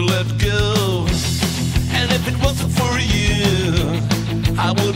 let go. And if it wasn't for you, I would